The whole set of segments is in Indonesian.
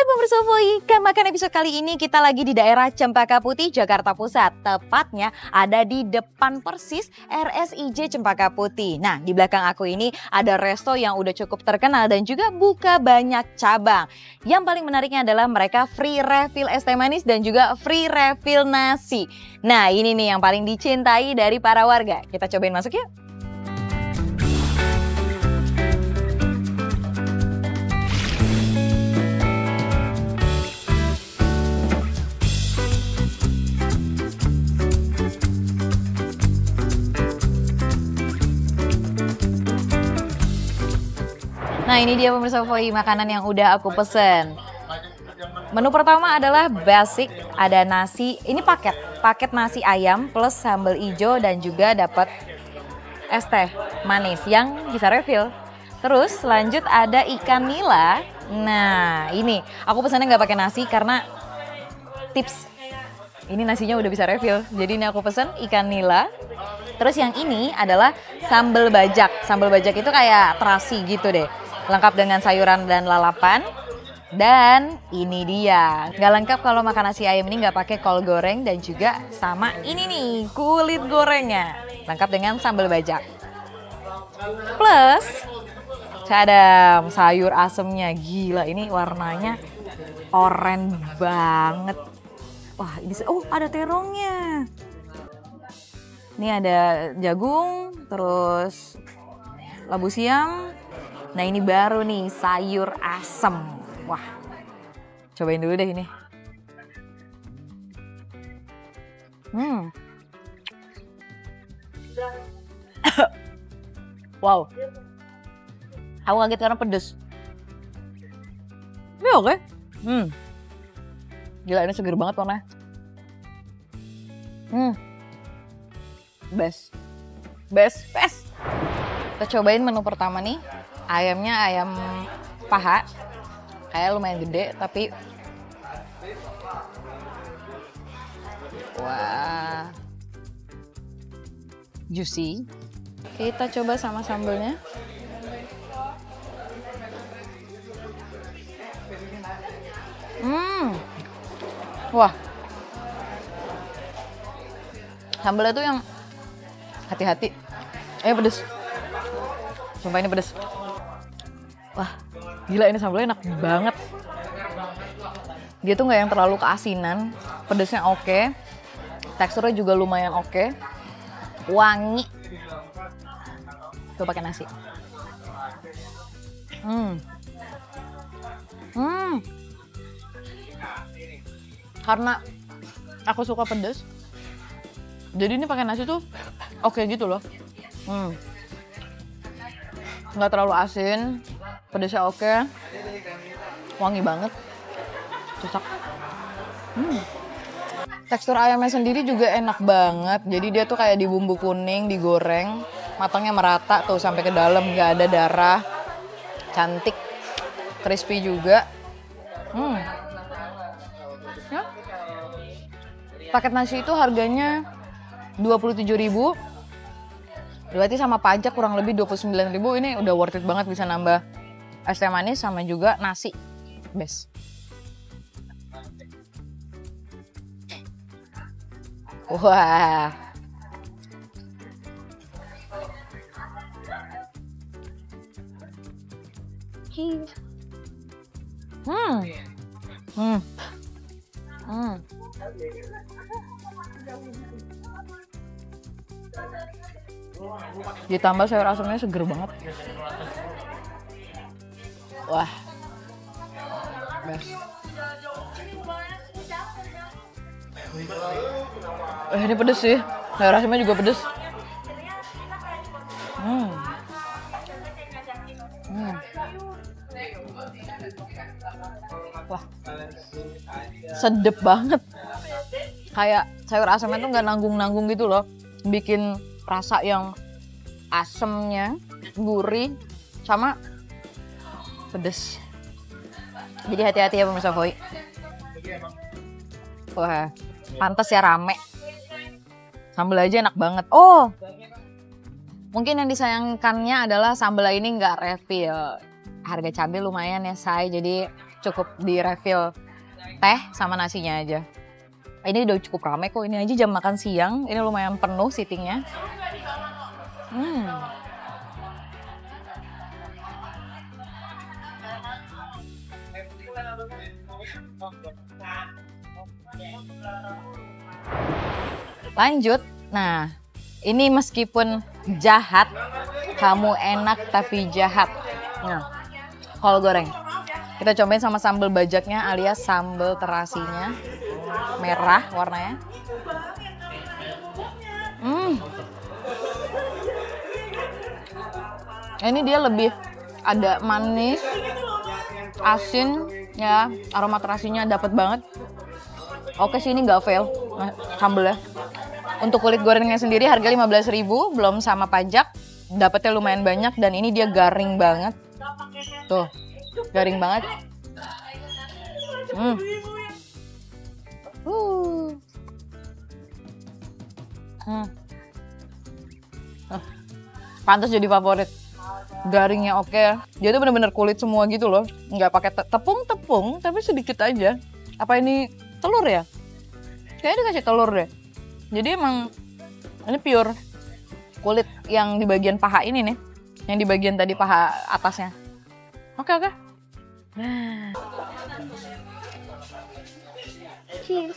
Hai pemirsa Voi, makan episode kali ini kita lagi di daerah Cempaka Putih, Jakarta Pusat. Tepatnya ada di depan persis RSIJ Cempaka Putih. Nah, di belakang aku ini ada resto yang udah cukup terkenal dan juga buka banyak cabang. Yang paling menariknya adalah mereka free refill es teh manis dan juga free refill nasi. Nah, ini nih yang paling dicintai dari para warga. Kita cobain masuk yuk. Nah, ini dia pemirsa Voi, makanan yang udah aku pesen. Menu pertama adalah basic, ada nasi, ini paket nasi ayam plus sambal hijau dan juga dapat es teh manis yang bisa refill. Terus lanjut ada ikan nila. Nah, ini aku pesannya nggak pakai nasi karena tips. Ini nasinya udah bisa refill, jadi ini aku pesen ikan nila. Terus yang ini adalah sambal bajak. Sambal bajak itu kayak terasi gitu deh. Lengkap dengan sayuran dan lalapan. Dan ini dia, nggak lengkap kalau makan nasi ayam ini nggak pakai kol goreng dan juga sama ini nih kulit gorengnya. Lengkap dengan sambal bajak. Plus, cadam sayur asemnya, gila ini warnanya oranye banget. Wah ini, oh ada terongnya. Ini ada jagung, terus labu siam. Nah ini baru nih sayur asem. Wah, cobain dulu deh ini. Wow, aku kaget karena pedes. Ini oke. Gila ini seger banget warnanya. Best. Kita cobain menu pertama nih. Ayamnya ayam paha, kayak lumayan gede tapi wah juicy. Kita coba sama sambelnya. Wah, sambelnya tuh yang hati-hati. Pedes. Sumpah ini pedes. Wah, gila ini sambalnya enak banget. Dia tuh nggak yang terlalu keasinan, pedesnya oke, teksturnya juga lumayan oke, wangi. Tuh pakai nasi. Karena aku suka pedes, jadi ini pakai nasi tuh oke gitu loh. Nggak terlalu asin, pedesnya oke, wangi banget, cocok. Tekstur ayamnya sendiri juga enak banget, jadi dia tuh kayak di bumbu kuning, digoreng, matangnya merata tuh sampai ke dalam, nggak ada darah, cantik, crispy juga. Ya. Paket nasi itu harganya 27.000. Berarti sama pajak kurang lebih 29.000, ini udah worth it banget, bisa nambah es teh manis sama juga nasi. Best. Wah. Ditambah sayur asemnya seger banget. Wah. Best. Ini pedes sih. Sayur asemnya juga pedes. Wah. Sedep banget. Kayak sayur asemnya tuh nggak nanggung-nanggung gitu loh. Bikin rasa yang asemnya, gurih, sama pedes. Jadi hati-hati ya pemirsa Voi. Wah, pantas ya rame. Sambal aja enak banget. Oh, mungkin yang disayangkannya adalah sambal ini nggak refill. Harga cabai lumayan ya say, jadi cukup di refill teh sama nasinya aja. Ini udah cukup rame kok, ini aja jam makan siang, ini lumayan penuh seatingnya. Lanjut, nah ini meskipun jahat, kamu enak tapi jahat. Nah, kol goreng. Kita cobain sama sambal bajaknya alias sambal terasinya. Merah warnanya. Ini dia lebih ada manis, asin, ya aroma terasinya dapat banget. Oke sih, ini nggak fail sambelnya. Untuk kulit gorengnya sendiri harga 15.000 belum sama pajak. Dapatnya lumayan banyak dan ini dia garing banget. Tuh, garing banget. Pantas jadi favorit. Garingnya oke. Dia tuh bener-bener kulit semua gitu loh. Nggak pakai tepung-tepung, tapi sedikit aja. Apa ini telur ya? Kayaknya dikasih telur deh. Jadi emang ini pure kulit yang di bagian paha ini nih. Yang di bagian tadi paha atasnya. Oke. Cheers.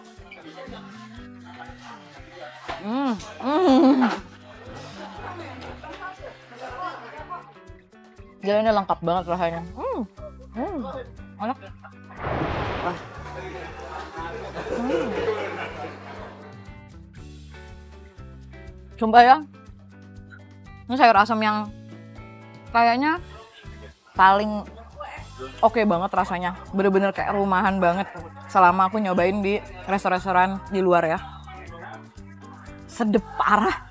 Gila, ini lengkap banget rasanya. Enak. Wah. Sumpah ya, ini sayur asam yang kayaknya paling oke banget rasanya. Bener-bener kayak rumahan banget selama aku nyobain di restoran-restoran di luar ya. Sedep parah.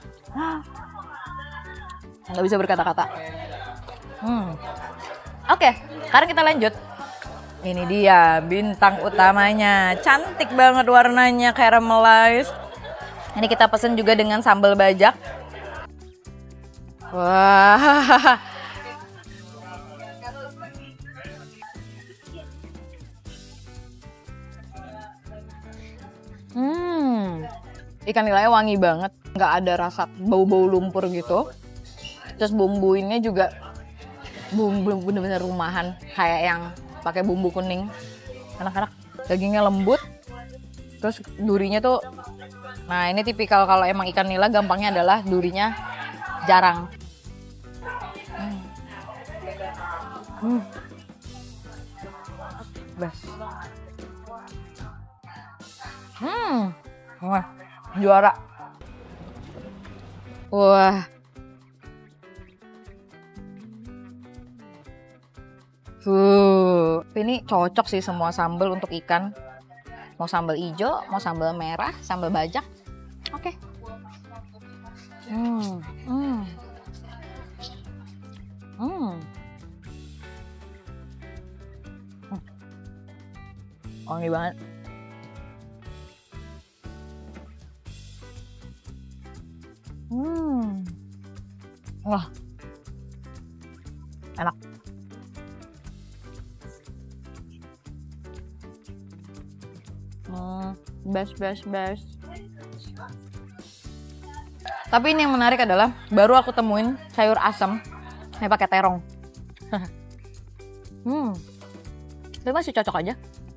Nggak bisa berkata-kata. Oke, sekarang kita lanjut. Ini dia bintang utamanya. Cantik banget warnanya, caramelize. Ini kita pesen juga dengan sambal bajak. Wah. Ikan nilainya wangi banget. Nggak ada rasa bau-bau lumpur gitu. Terus bumbuinnya juga bumbu bener-bener rumahan. Kayak yang pakai bumbu kuning. Enak-enak. Dagingnya lembut. Terus durinya tuh, nah ini tipikal kalau emang ikan nila gampangnya adalah durinya jarang. Best. Wah, juara. Wah. Ini cocok sih semua sambal untuk ikan. Mau sambal hijau, mau sambal merah, sambal bajak. Oke. Wangi banget. Wah. Enak. Best. Tapi ini yang menarik adalah baru aku temuin sayur asam yang pakai terong. Tapi masih cocok aja.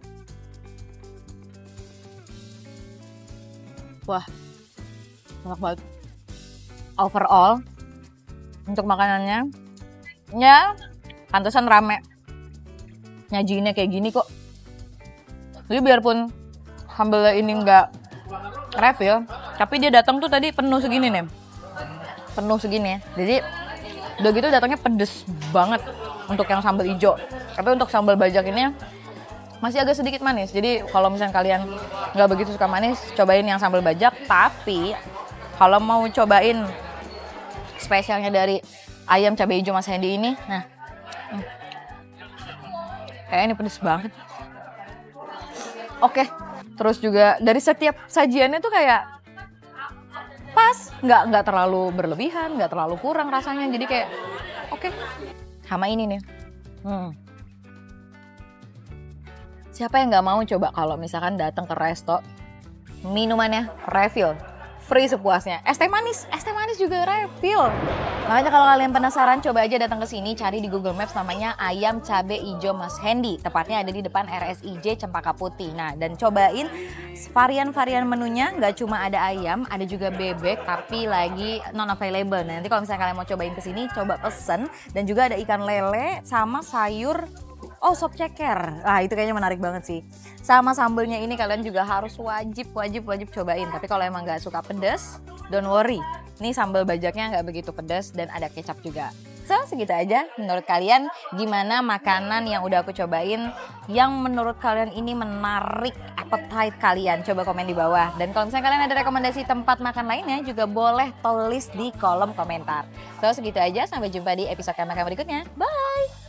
Wah, enak banget. Overall untuk makanannya, ya pantesan rame. Nyajiinnya kayak gini kok. Jadi biarpun sambal ini nggak refill, tapi dia datang tuh tadi penuh segini nih. Penuh segini ya. Jadi udah gitu datangnya pedes banget untuk yang sambal hijau. Tapi untuk sambal bajak ini masih agak sedikit manis. Jadi kalau misalnya kalian nggak begitu suka manis, cobain yang sambal bajak. Tapi kalau mau cobain spesialnya dari ayam cabai hijau Mas Hendy ini, nah kayak ini pedes banget. Oke, terus juga dari setiap sajiannya tuh kayak pas, nggak terlalu berlebihan, nggak terlalu kurang rasanya, jadi kayak oke. Sama ini nih, Siapa yang nggak mau coba kalau misalkan datang ke resto, minumannya refill, free sepuasnya. Es teh manis juga refill. Makanya kalau kalian penasaran, coba aja datang ke sini, cari di Google Maps namanya Ayam Cabe Ijo Mas Hendy. Tepatnya ada di depan RSIJ Cempaka Putih. Nah, dan cobain varian-varian menunya, nggak cuma ada ayam, ada juga bebek, tapi lagi non available. Nah, nanti kalau misalnya kalian mau cobain ke sini, coba pesen. Dan juga ada ikan lele sama sayur. Oh, sop ceker. Nah, itu kayaknya menarik banget sih. Sama sambelnya ini kalian juga harus wajib cobain. Tapi kalau emang nggak suka pedas, don't worry. Ini sambal bajaknya nggak begitu pedas dan ada kecap juga. So, segitu aja. Menurut kalian gimana makanan yang udah aku cobain yang menurut kalian ini menarik appetite kalian? Coba komen di bawah. Dan kalau misalnya kalian ada rekomendasi tempat makan lainnya juga boleh tulis di kolom komentar. So, segitu aja. Sampai jumpa di episode makan berikutnya. Bye!